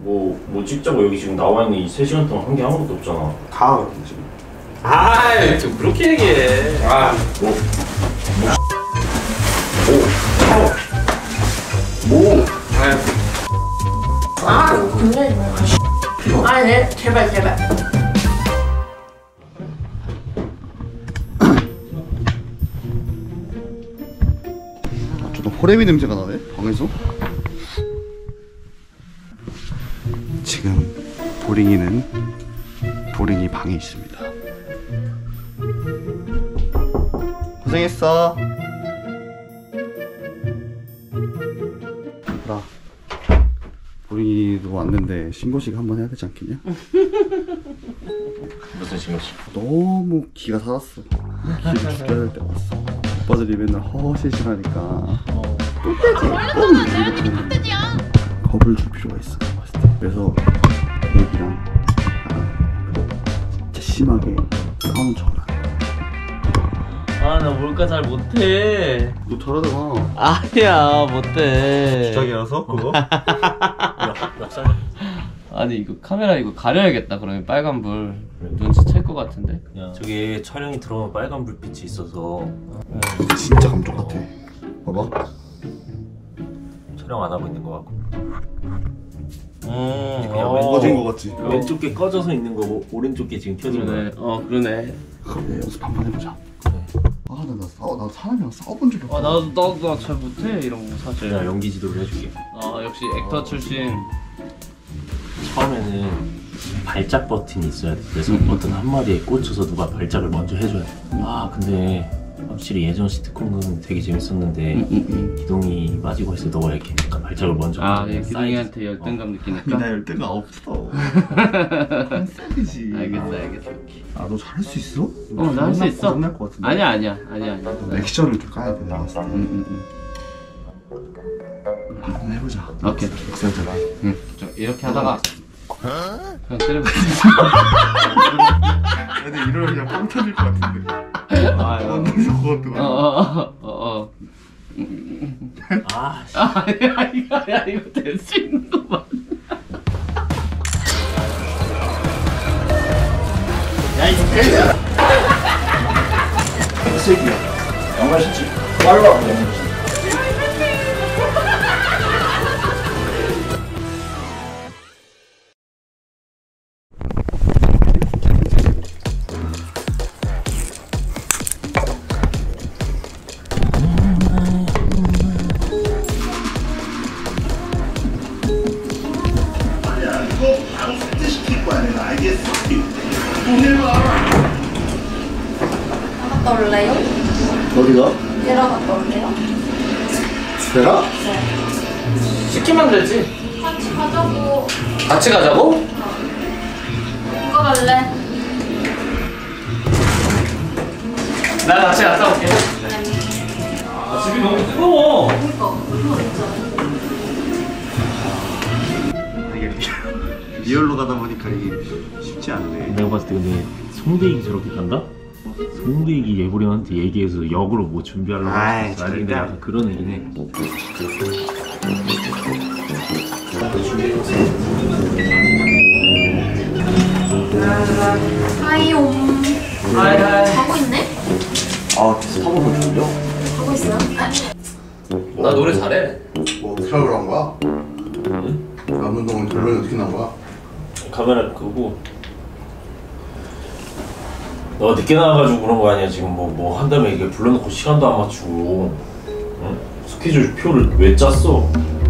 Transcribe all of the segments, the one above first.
뭐 찍자고 여기 지금 나와 있는 이 3시간 동안 한 게 아무것도 없잖아. 다 지금. 아이 좀 그렇게 얘기해. 건들지 마. 아니, 네, 제발. 좀 호레미 냄새가 나네 방에서. 지금 보링이 방에 있습니다. 고생했어. 얘들아, 보링이도 왔는데 신고식 한번 해야 되지 않겠냐? 무슨 신고식? 너무 기가 살았어. 기를 죽여야 될 때 왔어. 오빠들이 맨날 허허실실하니까 이렇게 겁을 줄 필요가 있어. 그래서 애기랑 진짜 심하게 싸우는 척을 하는 거야. 나 몰카 잘 못해. 너 잘하잖아. 아니야 못해. 주작이라서 그거? 아니 이거 카메라 이거 가려야겠다. 그러면 빨간불 눈치챌 것 같은데. 저게 촬영이 들어오면 빨간 불빛이 있어서 진짜 감쪽 같아. 봐봐. 촬영 안 하고 있는 거 같고. 꺼진 거 같지? 왼쪽 게 꺼져서 있는 거고 오른쪽 게 지금 켜진 거야. 그러네. 그래, 연습 한번 해보자. 그래. 나 사람이랑 싸워본 적이 없어. 나도 잘 못해 이런 거 사실. 내가 연기 지도를 해줄게. 역시 액터 출신. 처음에는 발작 버튼이 있어야 돼. 그래서 어떤 한 마디에 꽂혀서 누가 발작을 먼저 해줘야 돼. 근데 확실히 예전 시트콤은 되게 재밌었는데 기동이 빠지고 해서 너가 이렇게 약간 발작을 먼저 기동이한테 열등감 느끼니까? 나 열등감 없어. 컨셉이지. 알겠어. 너 잘할 수 있어? 나 할 수 있어. 고장날 것 같은데. 아니야. 액션을 좀 까야 돼. 나왔을 때. 한번 해보자. 오케이. 액션잖아. 이렇게 하다가 그냥 때려봐. 근데 이러면 그냥 빵 터질 것 같은데. 언니서 그것도. 이거 될 수 있는 거만. 야, 이 새끼야! 이 새끼야. 양말 신지 말로 하고 양말 신지. 갔다 올래요? 어디가? 내려 갔다 올래요? 내가? 네. 시키면 되지. 같이 가자고. 같이 가자고? 누가 갈래? 나 같이 갔다 올게. 집이 너무 뜨거워. 그니까 그거 있잖아. 리얼로 가다 보니까 이게 쉽지 않네. 내가 봤을 때 근데 송대익이 저렇게 간다? 송대익이 예보령한테 얘기해서 역으로 뭐 준비하려고 아이, 나중에 내가 약간 그런 얘기는 해. 하이옴. 하이. 가고 있네? 비슷하고 뭐 졸려? 가고 있어요? 나 노래 잘해. 뭐 어떻게 하려고 한 거야? 남는 동안 결론이 어떻게 난 거야? 카메라 끄고 너 늦게 나와가지고 그런 거 아니야. 지금 뭐 한다음에 이게 불러놓고 시간도 안 맞추고 응? 스케줄 표를 왜 짰어?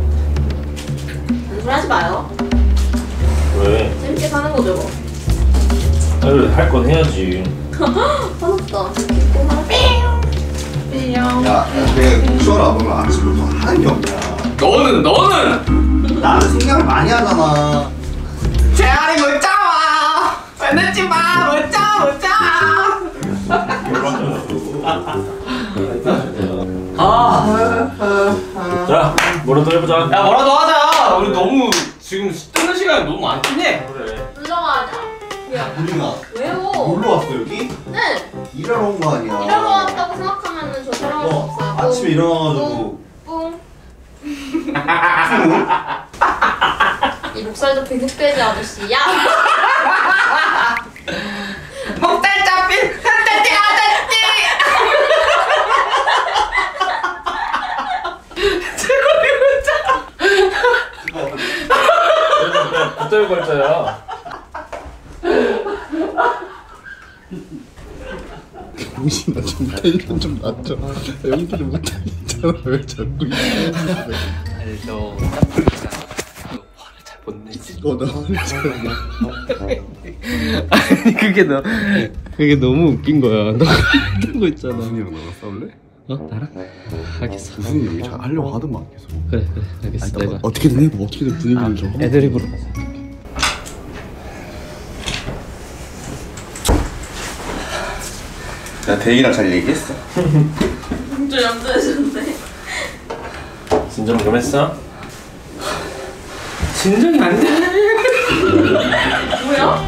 단순 하지 마요. 왜? 재밌게 사는 거죠 뭐. 할 건 해야지. 화났다. 재밌게 사는 거. 야, 내가 쇼를 안 보면 아침부터 하는 게 없냐. 너는 나는 생각을 많이 하잖아. 재활이 못 잡아. 왜 늦지 마. 못 잡아. 자, 뭐라도 해보자. 야 뭐라도 하자. 우리 너무 지금 뜨는 시간이 너무 많긴 해. 그래. 올라가자. 야, 우리가 왜요? 놀러 왔어 여기? 네. 일하러 온 거 아니야. 일하러 왔다고 생각하면은 저 사람은 너 없어요. 아침에 일어나가지고 뿡. 이 목살 잡힌 흑돼지 아저씨야. 목살 잡힌 흑돼지 아저씨. 붙들 걸자야. 정신아 좀 텐션 좀 낮춰. 연기를 못하겠잖아. 왜 자꾸 아니 저 짬뽕이니까 화를 잘 못 내지. 너 화를 아니 그게 너무 웃긴 거야. 너 이런 거 있잖아. 무슨 너랑 싸울래? 어 나랑? 알겠어. 무슨 일 잘 하려고 하더만 계속. 그래 알겠어. 내가 어떻게든 해봐. 어떻게든 분위기를 좀. 애드립으로 가자. 야 대인이랑 잘 얘기했어? 좀 얌전해졌네. 진정 좀 했어? 진정이 안 돼. 뭐야?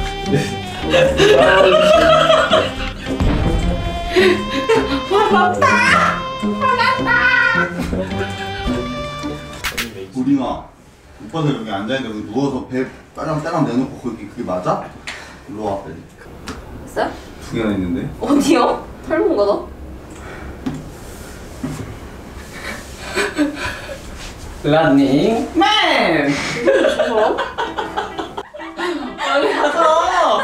우리가 오빠들 여기 앉아있는데 여기 누워서 배 따랑 내놓고 그게 맞아? 일로 와 빨리. 있어요? 두 개나 있는데? 어디요? 탈모인가 너? 러닝 맨. 여기 가서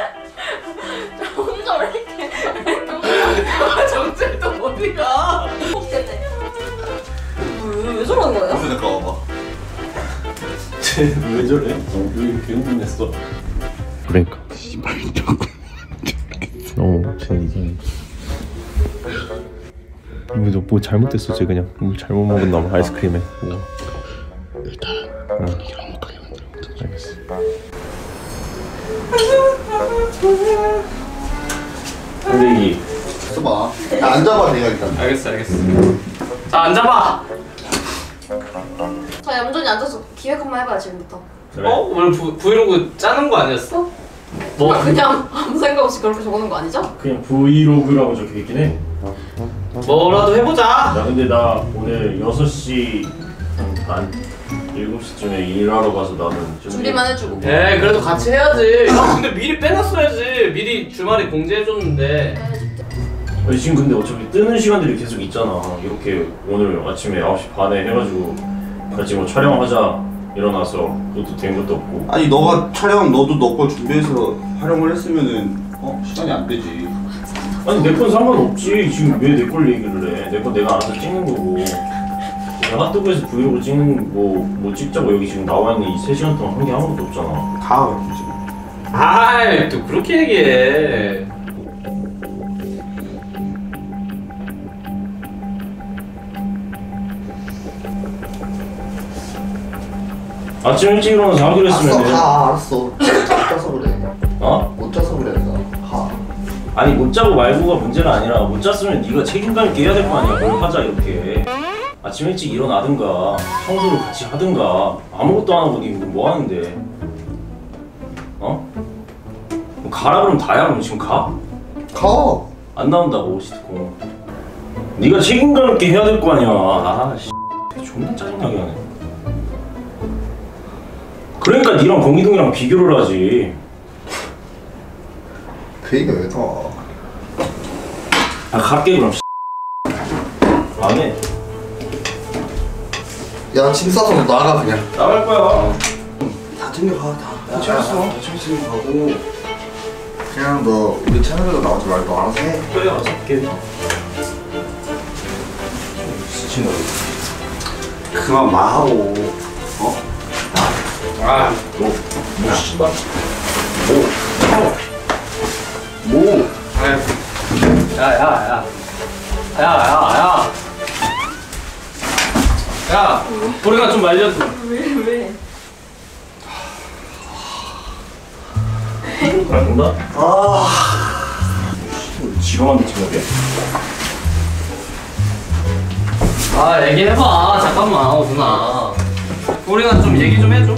혼자 왜 이렇게 정체도 어디가? 없겠네. 왜 저러는 거예요? 무슨 잠깐 와봐. 왜 저래? 여기 개운했어. 그러니까. 씨발 저거. 쟤 이상해. 뭐 잘못됐어 쟤 그냥 뭐 잘못 먹었나 봐 아이스크림에. 뭐. 일단 이게 행복하게 만들어. 알겠어. 근데 써봐. 야, 앉아봐 내가 일단. 알겠어. 자 앉아봐. 저 얌전히 앉아서 기획 한번 해봐요 지금부터. 그래. 오늘 브이로그 짜는 거 아니었어? 뭐 그냥 아무 생각 없이 그렇게 적어놓은 거 아니죠? 그냥 브이로그라고 적혀있긴 해. 뭐라도 해보자. 야 근데 나 오늘 6시 반 7시쯤에 일하러 가서 나는 좀 준비만 해주고. 에 그래도 같이 해야지. 야 근데 미리 빼놨어야지. 미리 주말에 공지해줬는데. 아니, 지금 근데 어차피 뜨는 시간들이 계속 있잖아. 이렇게 오늘 아침에 9시 반에 해가지고 같이 뭐 촬영하자 일어나서 그것도 된 것도 없고. 아니 너가 촬영 너도 너 걸 준비해서 활용을 했으면은 시간이 안 되지. 아니 내 건 상관없지. 지금 왜 내 걸 얘기를 해. 내 건 내가 알아서 찍는 거고. 내가 핫도그에서 브이로그 찍는 뭐 찍자고 여기 지금 나와 있는 이 3시간 동안 한 게 아무것도 없잖아. 다 그렇게 지금. 아이 또 그렇게 얘기해. 아침 일찍 일어나서 하기로 했으면 돼. 알았어. 못 자서 그래. 어? 못 자서 그래. 하. 아니 못 자고 말고가 문제가 아니라 못 잤으면 네가 책임감 있게 해야 될 거 아니야. 뭘 하자 이렇게. 아침 일찍 일어나든가 청소를 같이 하든가 아무것도 안 하고 니 뭐 하는데? 어? 뭐 가라 그러면 다야. 그럼 지금 가? 가. 안 나온다고 시트콤. 네가 책임감 있게 해야 될 거 아니야. 아 씨. 존나 짜증나게 하네. 그러니까 니랑 공기동이랑 비교를 하지. 그 얘기가 왜 나와? 아 갈게 그럼. 망해. 야 짐 싸서 너 나가 그냥. 나갈 거야. 다 챙겨가 다. 챙겼어. 다 챙겨가고. 그냥 너 우리 채널에도 나오지 말고 알아서 해. 그래 알아서 할게. 진짜 그만 마하고. 어? 뭐 씨발. 뭐? 야야야. 야 우리가 좀 말려줘. 왜? 간다? 아. 지가 만든 저녁에? 아 얘기해봐. 잠깐만 누나. 우리가 좀 얘기 좀 해줘.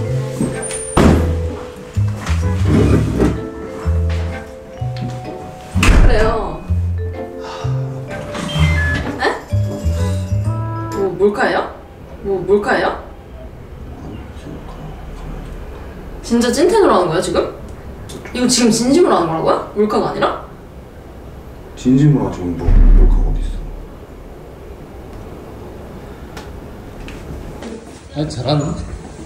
그래요. 에? 뭐 몰카예요? 뭐 몰카예요? 진짜 찐텐으로 하는 거야 지금? 이거 지금 진심으로 하는 거라고요? 몰카가 아니라? 진심으로 하지 뭐 몰카가 어딨어. 아 잘하네. 야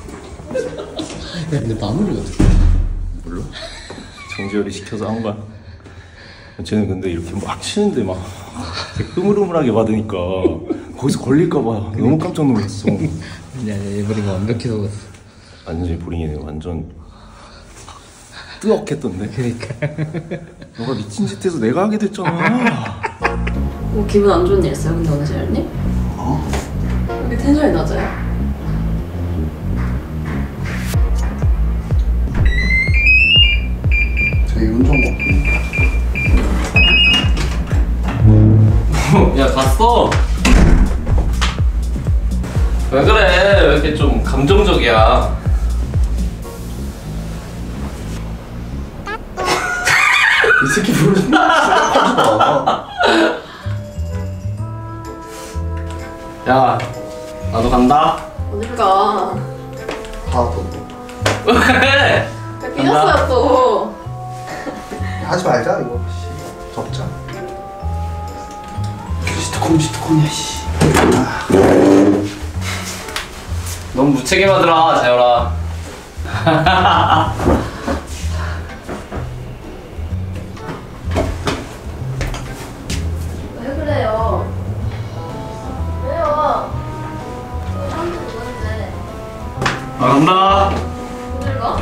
근데 마무리가 어떻게? 물론 정지열이 시켜서 한 거야. 쟤는 근데 이렇게 막 치는데 막 흐물흐물하게 받으니까 거기서 걸릴까봐 너무 깜짝 놀랐어. 야 에브리가 완벽히 속았어. 완전히 보링이네. 완전 뜨억했던데. 그러니까. 너가 미친 짓 해서 내가 하게 됐잖아. 뭐 기분 안 좋은 일 있어요 근데 오늘 재열님? 왜 이렇게 텐션이 낮아요? 되게 운전법. 야 갔어. 왜 그래? 왜 이렇게 좀 감정적이야? 이 새끼 부르지 마. 야 나도 간다. 어딜 가? 또. 왜? 야, 삐졌어요 또. 하지 말자 이거. 씨. 접자. 시트콤이야 씨. 너무 무책임하더라 자열아. 왜 그래요? 왜요? 사람들 누군데? 나 간다. 어딜 가?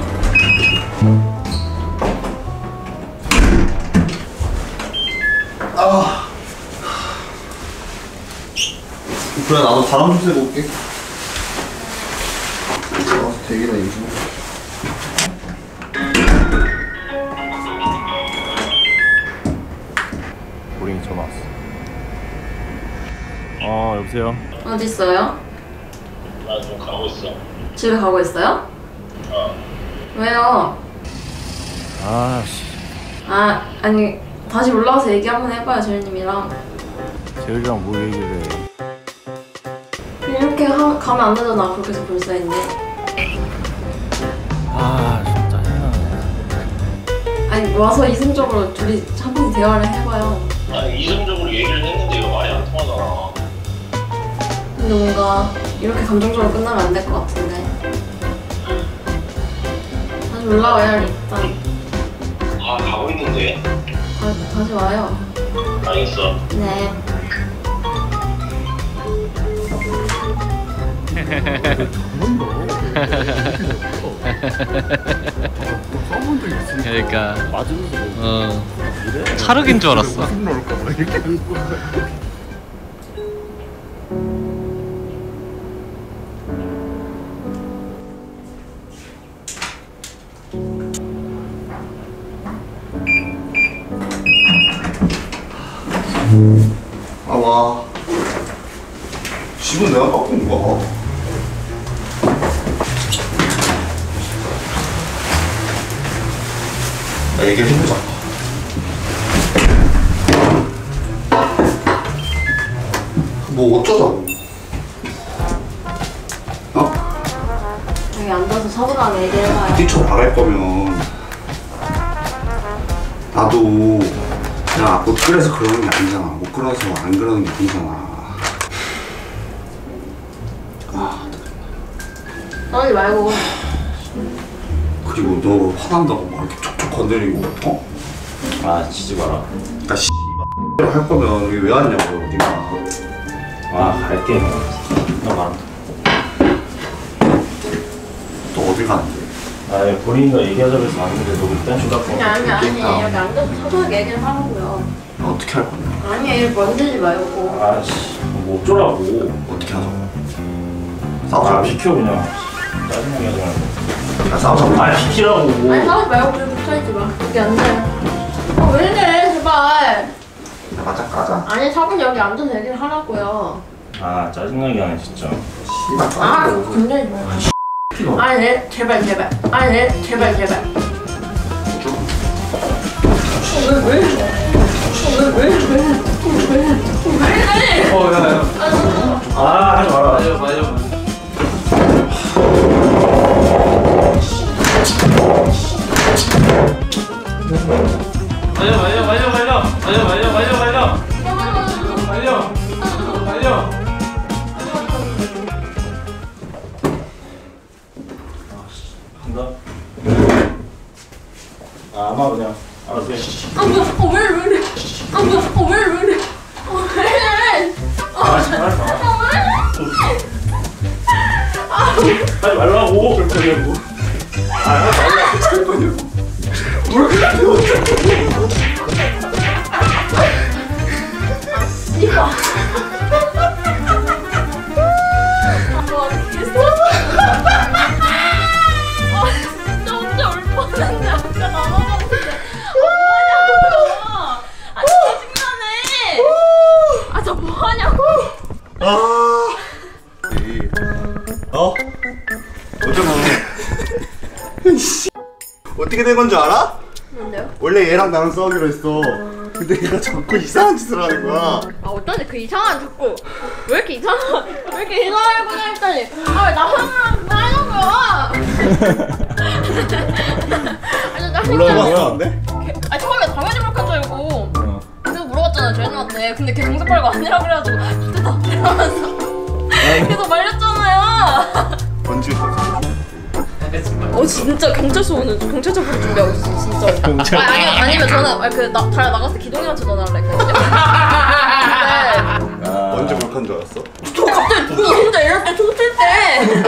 그래 나도 바람 좀 쐬고 올게. 되게나 임신. 보링이 전화 왔어. 여보세요? 어디 있어요? 나 지금 가고 있어. 집에 가고 있어요? 왜요? 아씨, 아니 다시 올라와서 얘기 한번 해봐요 재열님이랑. 재열이랑 뭘 얘기를 해. 이렇게 가면 안 되잖아. 그렇게 해서 불사인데. 진짜 짜증나네. 아니 와서 이성적으로 둘이 차분히 대화를 해봐요. 아니 이성적으로 얘기를 했는데 이거 말이 안 통하잖아. 근데 뭔가 이렇게 감정적으로 끝나면 안 될 것 같은데. 다시 올라와요 일단. 가고 있는데. 다시 와요. 알겠어. 네. 그러니까 맞으면서 찰흙인 줄 알았어. 와. 집은 내가 바꾼 거야. 얘기를 해보자. 뭐 어쩌자고. 여기 앉아서 차분하게 얘기해봐요. 뛰쳐 나갈 거면 나도 야, 못 그래서 그러는 게 아니잖아. 못 그래서 안 그러는 게 아니잖아. 떠지 말고. 그리고 너 화난다고 막 이렇게 촉촉 건드리고 지지 마라. 나 씨. 할 거면 여기 왜 왔냐고 니가. 갈게. 나 말아. 또 어딜 가는데? 보링이가 얘기하자고 해서 왔는데 너 일단 휴가폰. 아니 여기 앉아서 차분하게 얘기를 하라고요. 나 어떻게 할 건데? 아니 일 만들지 말고. 뭐 어쩌라고. 어떻게 하자고? 싸우자. 싸우자. 비켜 그냥. 짜증나게 하지 말고. 야, 싸우자. 비키라고. 아니 싸우지 말고 그냥 붙어있지 마. 여기 앉아요. 왜 이래 제발. 가자 가자. 아니 차분히 여기 앉아서 얘기를 하라고요. 짜증나게 하네 진짜. 씨발 싸우자. 건들지 마. 아니 네 제발. 아니 네 제발. 왜? 하지 마라. 맞아. 간다. 아마 그냥. 알았어. 아 뭐야? 왜 이래? 아 뭐야? 왜 이래? 왜 이래? 하지 말라고. 그러냐고. 하지 말라고. 잘 거냐고. 뭘 그래? 이봐. 뭐 알겠어? 아 진짜 혼자 울 뻔했네. 아까 나눠봤는데. 뭐하냐고. 아 짜증나네. 아 저 뭐하냐고. 어떻게 된 건 줄 알아? 뭔데요? 원래 얘랑 나랑 싸우기로 했어. 근데 얘가 자꾸 이상한 짓을 하는 거야. 아 어쩐지 그 이상한 자꾸 왜 이렇게 이상하게 구나 했더니 아 나랑 하는 거야. 아니 나 뭐라는데? 아 처음에 당연히 몰카인 줄 알고 그래서 물어봤잖아 제인한테. 근데 걔 동생 팔고 아니라 그래가지고 나 이러면서 계속 말렸잖아요. 뭔지 진짜 경찰서 부를 준비하고 있어 진짜. 아니면 저는 잘 나갔을 때 기동이한테 전화를 했거든요. 근데 언제 몰카인 줄 알았어? 저 갑자기 누구 혼자 이럴 때 춤출 때.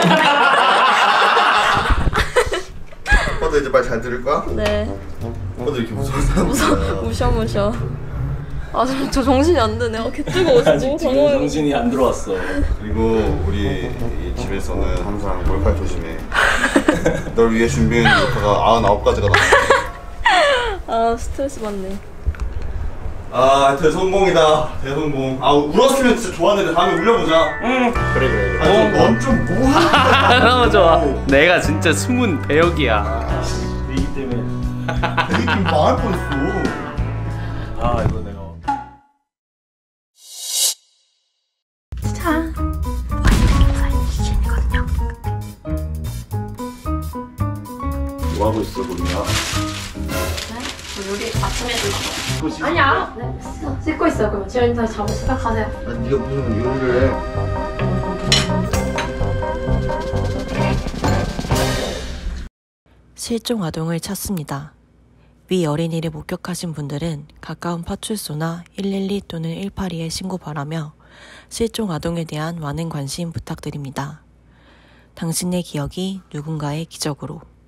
오빠도 이제 말 잘 들을 거야? 네. 오빠도 이렇게 무서운 사람. 무셔. 아 저 정신이 안 드네. 개 뜨거워. 아직 지금 정신이 안 들어왔어. 그리고 우리 이 집에서는 항상 몰카 조심해. 널 위해 준비한 몰카가 99가지가 나왔어. 아 스트레스 받네. 아 대성공이다. 대성공. 아 울었으면 진짜 좋았는데 다음에 울려보자. 그래. 넌좀 뭐하는 너무 좋아. 내가 진짜 숨은 배역이야. 이 때문에. 되게 좀 망할 뻔했어. 아 이거 내가. 뭐 하고 있어, 보리야? 요리 아침에 해주려고. 아니야. 네, 씻고 있어요. 그러면 지연이 다시 자고 시작하세요. 아 네가 무슨 요리를 해? 실종 아동을 찾습니다. 위 어린이를 목격하신 분들은 가까운 파출소나 112 또는 182에 신고 바라며 실종 아동에 대한 많은 관심 부탁드립니다. 당신의 기억이 누군가의 기적으로.